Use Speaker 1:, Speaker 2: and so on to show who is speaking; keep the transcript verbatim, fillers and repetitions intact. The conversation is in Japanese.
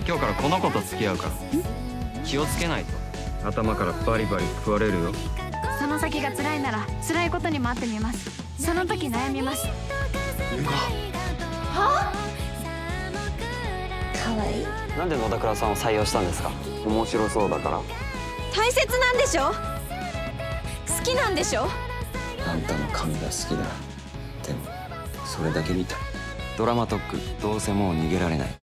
Speaker 1: 今日からこの子と付き合うから気をつけないと頭からバリバリ食われるよ。
Speaker 2: その先が辛いなら辛いことにも会ってみます。その時悩みます。
Speaker 3: はあ、かわいい。
Speaker 1: なんで野田倉さんを採用したんですか？面白そうだから。
Speaker 3: 大切なんでしょ？好きなんでしょ？
Speaker 4: あんたの髪が好きだ。でもそれだけみたい。
Speaker 1: ドラマトック、どうせもう逃げられない。